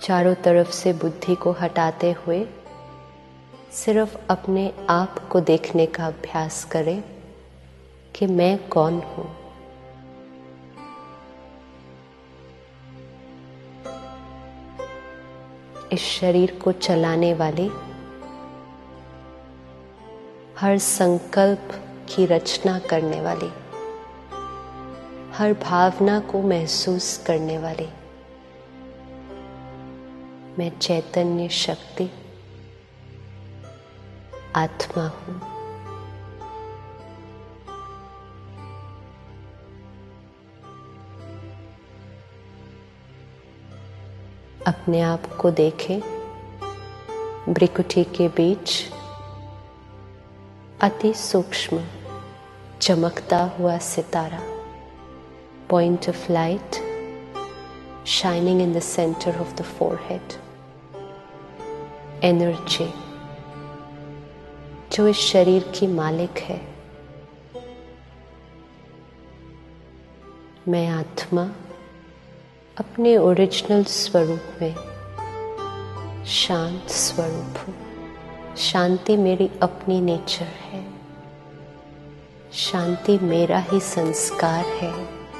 चारों तरफ से बुद्धि को हटाते हुए सिर्फ अपने आप को देखने का अभ्यास करें कि मैं कौन हूँ। इस शरीर को चलाने वाले, हर संकल्प की रचना करने वाले, हर भावना को महसूस करने वाले मैं चैतन्य शक्ति आत्मा हूँ। अपने आप को देखें भ्रिकुटी के बीच अति सूक्ष्म चमकता हुआ सितारा, point of light shining in the center of the forehead, energy जो इस शरीर की मालिक है। मैं आत्मा अपने ओरिजिनल स्वरूप में शांत स्वरूप हूँ। शांति मेरी अपनी नेचर है। शांति मेरा ही संस्कार है।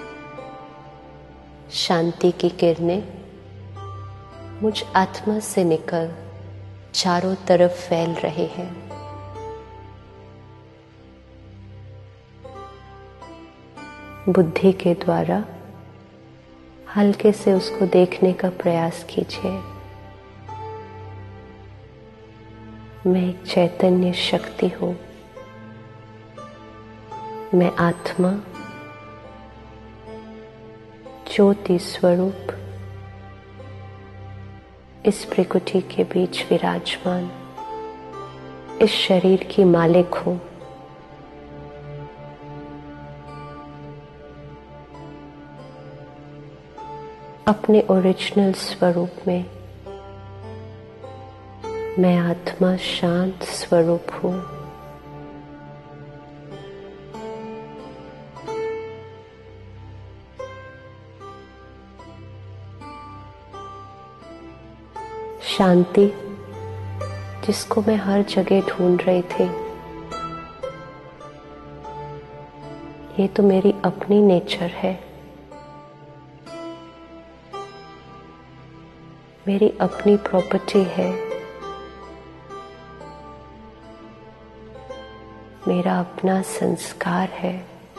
शांति की किरणें मुझ आत्मा से निकल चारों तरफ फैल रहे हैं। बुद्धि के द्वारा हल्के से उसको देखने का प्रयास कीजिए। मैं एक चैतन्य शक्ति हूँ। मैं आत्मा ज्योति स्वरूप इस प्रकृति के बीच विराजमान इस शरीर की मालिक हूँ। अपने ओरिजिनल स्वरूप में मैं आत्मा शांत स्वरूप हूँ। शांति जिसको मैं हर जगह ढूंढ रही थी, ये तो मेरी अपनी नेचर है। मेरी अपनी प्रॉपर्टी है। मेरा अपना संस्कार है।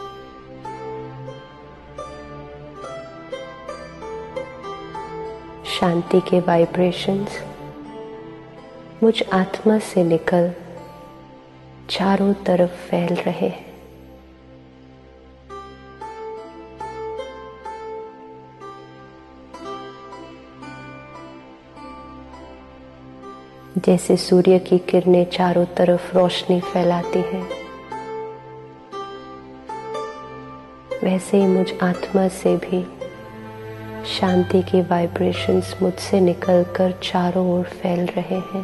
शांति के वाइब्रेशंस मुझ आत्मा से निकल चारों तरफ फैल रहे हैं। जैसे सूर्य की किरणें चारों तरफ रोशनी फैलाती हैं, वैसे ही मुझ आत्मा से भी शांति की वाइब्रेशंस मुझसे निकलकर चारों ओर फैल रहे हैं।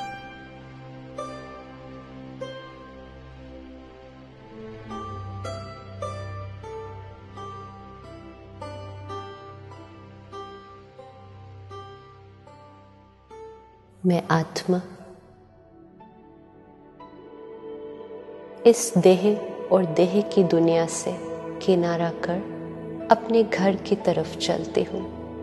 मैं आत्मा इस देह और देह की दुनिया से किनारा कर अपने घर की तरफ चलती हूँ।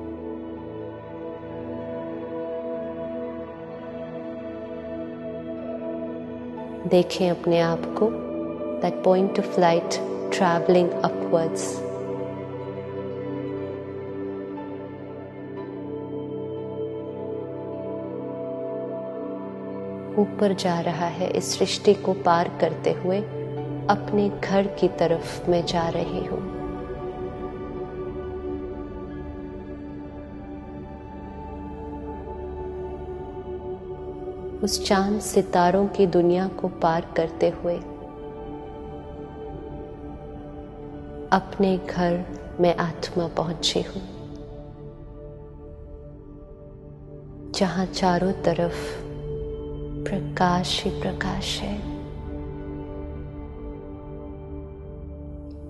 देखें अपने आप को, that point of light traveling upwards. ऊपर जा रहा है। इस सृष्टि को पार करते हुए अपने घर की तरफ मैं जा रही हूँ। उस चांद सितारों की दुनिया को पार करते हुए अपने घर में आत्मा पहुंची हूँ, जहां चारों तरफ प्रकाश ही प्रकाश है।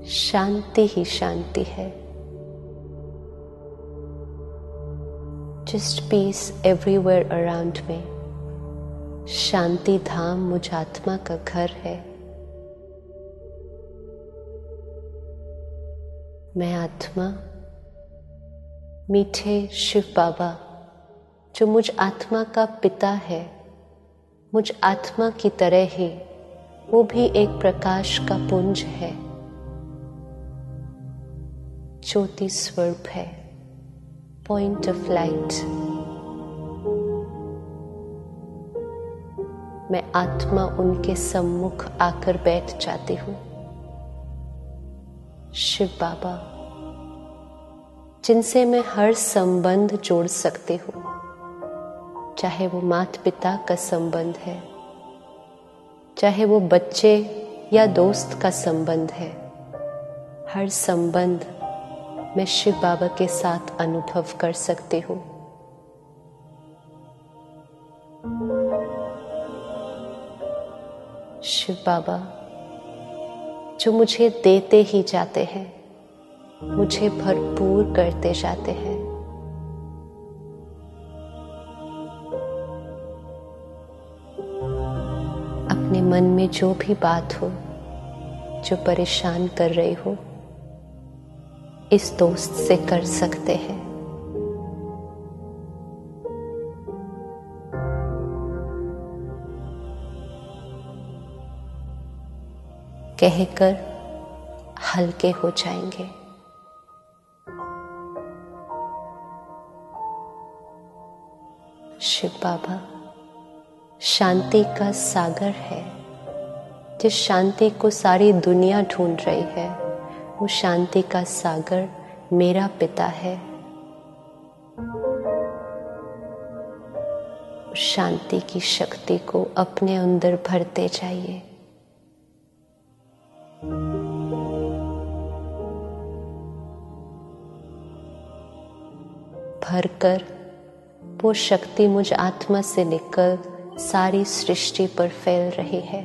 शांति ही शांति है। Just peace everywhere around me. शांति धाम मुझ आत्मा का घर है। मैं आत्मा मीठे शिव बाबा जो मुझ आत्मा का पिता है, मुझ आत्मा की तरह ही वो भी एक प्रकाश का पुंज है, ज्योति स्वरूप है, पॉइंट ऑफ लाइट। मैं आत्मा उनके सम्मुख आकर बैठ जाती हूँ। शिव बाबा जिनसे मैं हर संबंध जोड़ सकती हूँ, चाहे वो माता पिता का संबंध है, चाहे वो बच्चे या दोस्त का संबंध है, हर संबंध मैं शिव बाबा के साथ अनुभव कर सकती हूँ। शिव बाबा जो मुझे देते ही जाते हैं, मुझे भरपूर करते जाते हैं। अपने मन में जो भी बात हो जो परेशान कर रही हो, इस दोस्त से कर सकते हैं। कहकर हल्के हो जाएंगे। शिव बाबा शांति का सागर है। जिस शांति को सारी दुनिया ढूंढ रही है, वो शांति का सागर मेरा पिता है। शांति की शक्ति को अपने अंदर भरते जाइए। भरकर वो शक्ति मुझ आत्मा से निकल सारी सृष्टि पर फैल रही है।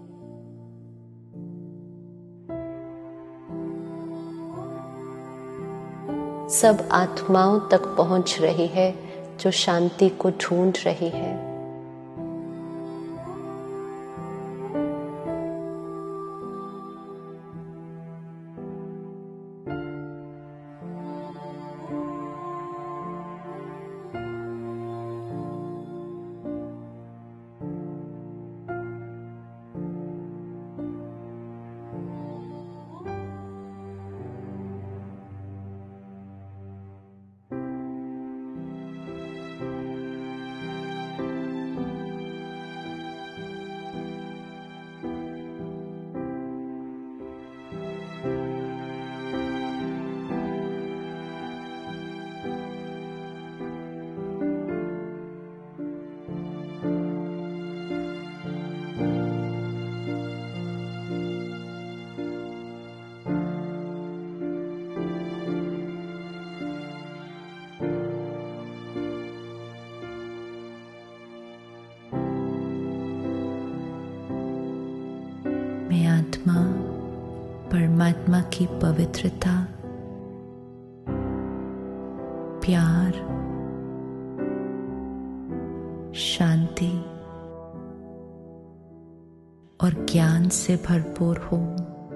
सब आत्माओं तक पहुंच रही है जो शांति को ढूंढ रही है। मैं आत्मा परमात्मा की पवित्रता, प्यार, शांति और ज्ञान से भरपूर हूँ।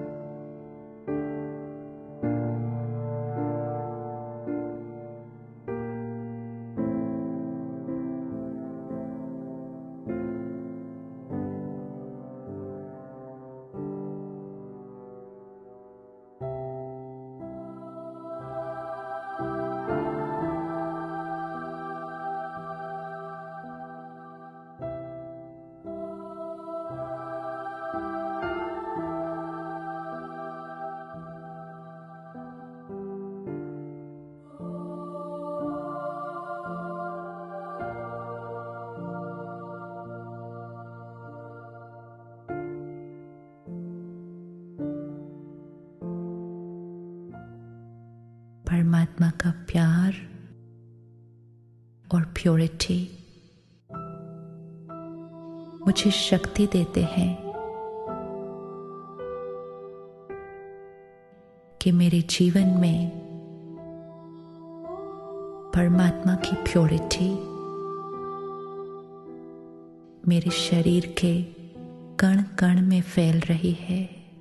परमात्मा का प्यार और प्योरिटी मुझे शक्ति देते हैं कि मेरे जीवन में परमात्मा की प्योरिटी मेरे शरीर के कण कण में फैल रही है।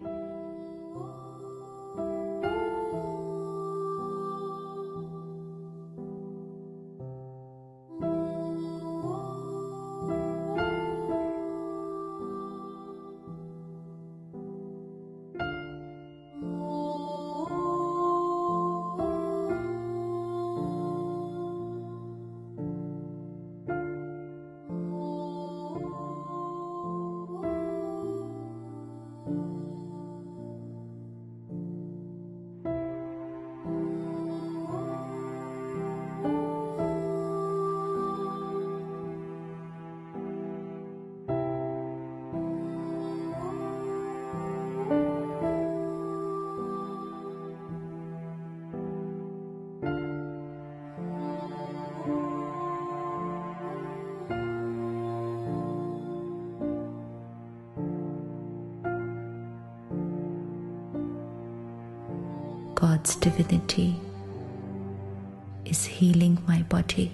God's divinity is healing my body.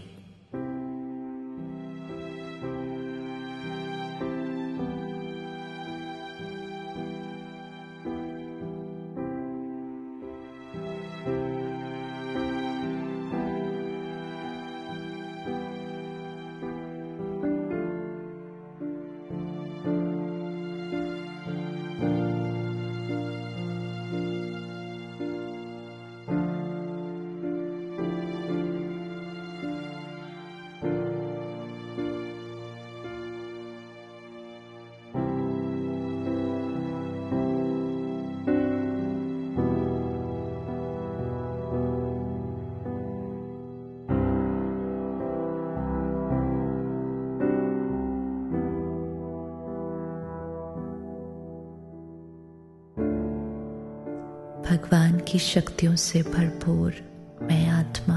भगवान की शक्तियों से भरपूर मैं आत्मा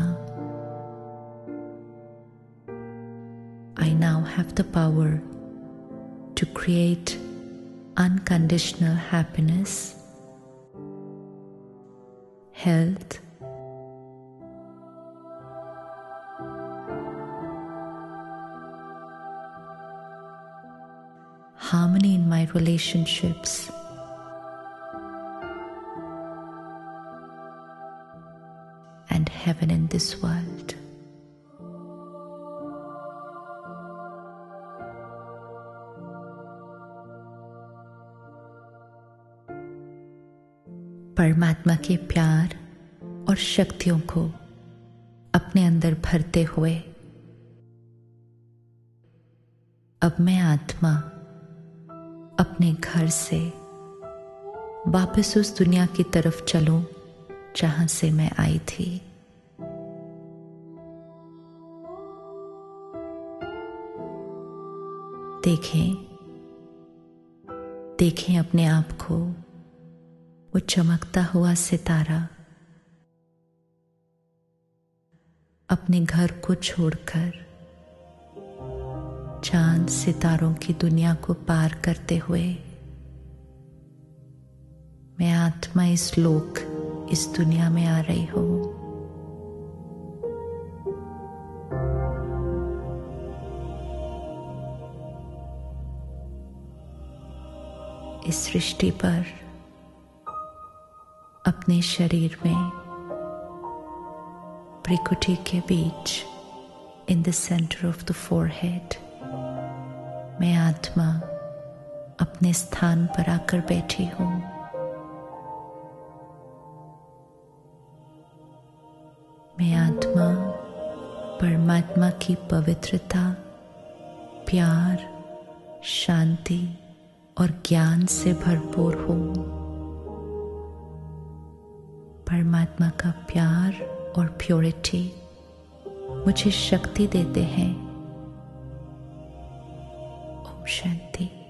I now have the power to create unconditional happiness, health, harmony in my relationships, and heaven in this world. परमात्मा के प्यार और शक्तियों को अपने अंदर भरते हुए अब मैं आत्मा अपने घर से वापस उस दुनिया की तरफ चलूं जहां से मैं आई थी। देखें अपने आप को, वो चमकता हुआ सितारा अपने घर को छोड़कर चांद सितारों की दुनिया को पार करते हुए मैं आत्मा इस दुनिया में आ रही हूं। इस सृष्टि पर अपने शरीर में भ्रिकुटी के बीच in the centre of the forehead मैं आत्मा अपने स्थान पर आकर बैठी हूं। मैं आत्मा परमात्मा की पवित्रता, प्यार, शांति और ज्ञान से भरपूर हूं। परमात्मा का प्यार और प्योरिटी मुझे शक्ति देते हैं। ओम शांति।